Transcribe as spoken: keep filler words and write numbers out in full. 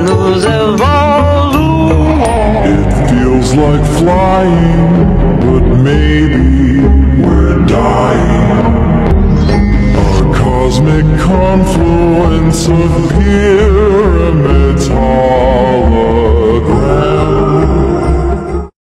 shadows evolve. It feels like flying, but maybe we're dying. A cosmic confluence of peers